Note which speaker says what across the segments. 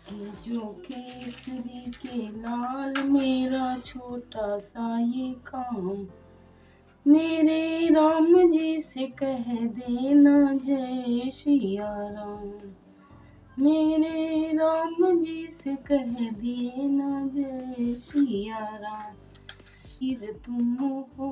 Speaker 1: जो केसरी के लाल मेरा छोटा सा ये काम, मेरे राम जी से कह देना जय सिया राम, मेरे राम जी से कह देना जय सिया राम। फिर तुम हो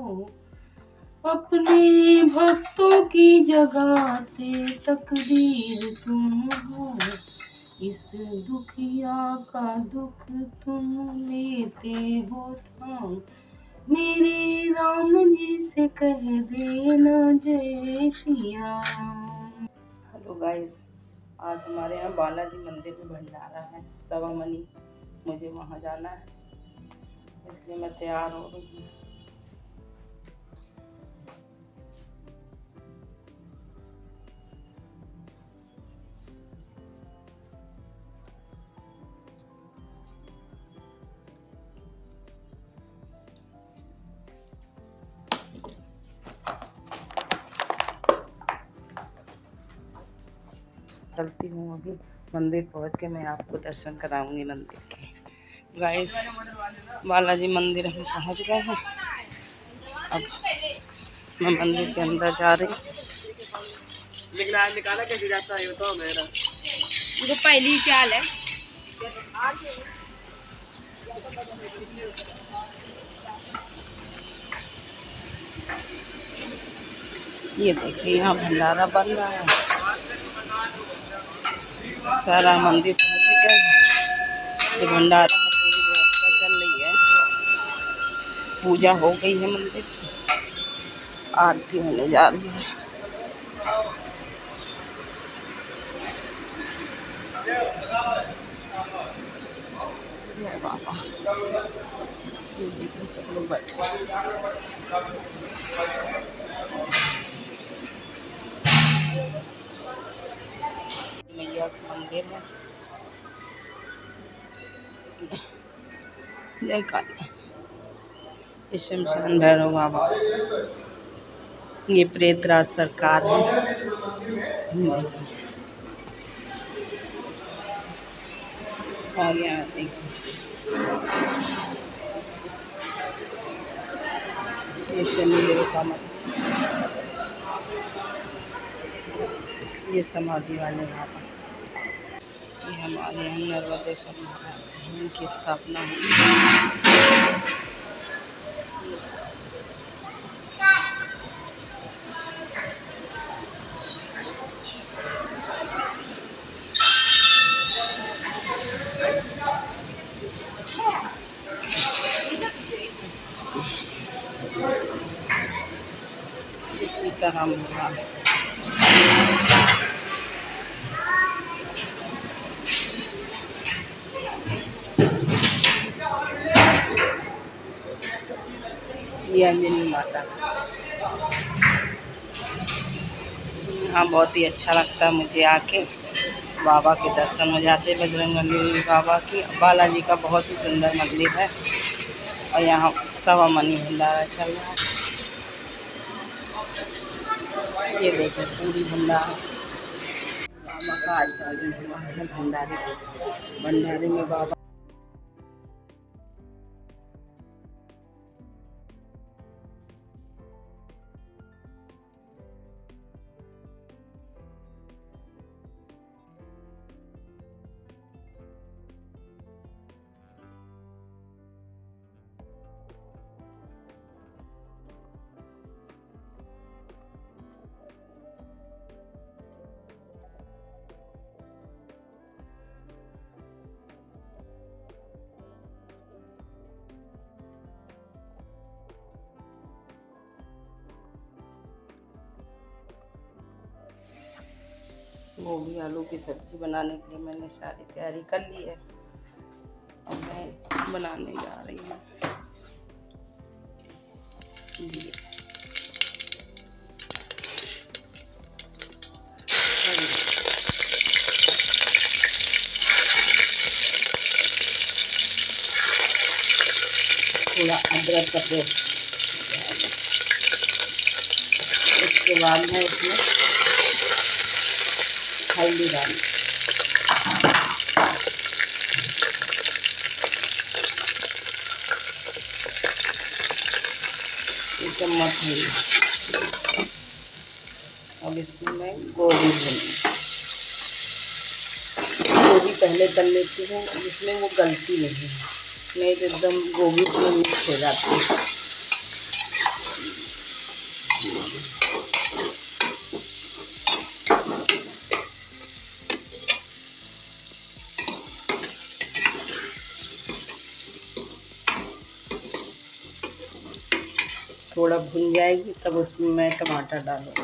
Speaker 1: अपने भक्तों की जगाते, तकदीर तुम हो इस दुखिया का दुख तुम लेते हो थाम, मेरे राम जी से कह देना जय सिया राम। हेलो गाइस, आज हमारे यहाँ बालाजी मंदिर में भंडारा है, 1:15 मनी। मुझे वहाँ जाना है, इसलिए मैं तैयार हो रही हूँ। चलती हूँ, अभी मंदिर पहुँच के मैं आपको दर्शन कराऊंगी मंदिर के। गाइस, बालाजी मंदिर हम पहुँच गए हैं। अब मैं मंदिर के अंदर जा रही हूँ। निकाला कैसे जाता है तो मेरा मुझे पहली चाल है। ये देखिए, यहाँ भंडारा बन रहा है। सारा मंदिर पहुँच गए। ये भंडारा में पूरी व्यवस्था चल रही है। पूजा हो गई है मंदिर की, आरती होने जा रही है। बाबा, ये देखिए सब लोग बैठे। मैया का मंदिर है। जय काली। ये शमशान भैरव बाबा, ये प्रेतराज सरकार है। और यहाँ देखिए, ये शनिदेव का मंदिर, ये समाधि वाले बाबा, ये हमारे यहाँ नर्मदेश्वर महाराज, इनकी स्थापना हुई। सीताराम भगवान, ये अंजनी माता। हाँ, बहुत ही अच्छा लगता है मुझे आके। बाबा के दर्शन हो जाते, बजरंगबली बाबा की। बालाजी का बहुत ही सुंदर मंदिर है। और यहाँ 1:15 मनी भंडारा चल रहा है। ये देखो पूरी भंडारा, बाबा का आज हुआ है भंडारे में बाबा। गोभी आलू की सब्ज़ी बनाने के लिए मैंने सारी तैयारी कर ली है। अब मैं बनाने जा रही हूँ। थोड़ा अदरक का पेस्ट, उसके बाद मैं उसमें हल्दी डाली, है ये। अब इसमें मैं गोभी भूनूंगी। गोभी पहले तल लेती हूँ, जिसमें वो गलती नहीं है, नहीं तो एकदम गोभी में मिक्स हो जाती है। थोड़ा भुन जाएगी तब उसमें मैं टमाटर डालूँगी।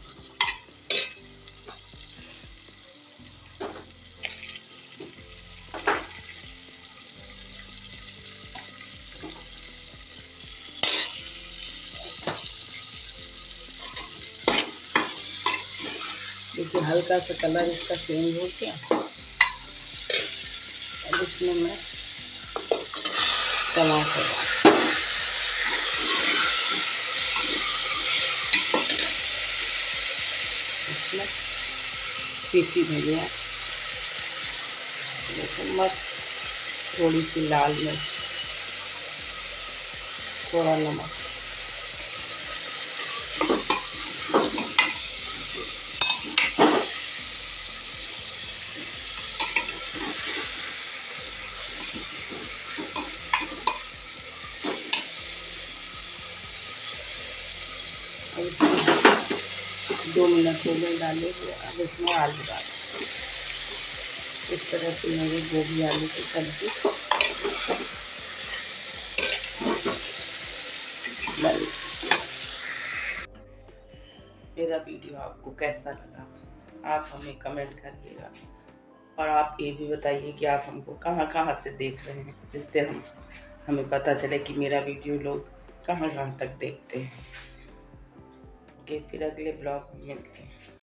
Speaker 1: देखिए हल्का सा कलर इसका चेंज हो गया। अब इसमें मैं टमाटर इसमें पीसी धनिया, चम्मच, थोड़ी सी लाल मिर्च, थोड़ा नमक, और इसमें 2 मिनट हो गए डाले हुए। अब इसमें आलू डाल, इस तरह से मेरी गोभी आलू की सब्जी बन। मेरा वीडियो आपको कैसा लगा आप हमें कमेंट करिएगा, और आप ये भी बताइए कि आप हमको कहाँ कहाँ से देख रहे हैं, जिससे हमें पता चले कि मेरा वीडियो लोग कहाँ कहाँ तक देखते हैं। ओके, फिर अगले ब्लॉग में मिलते हैं।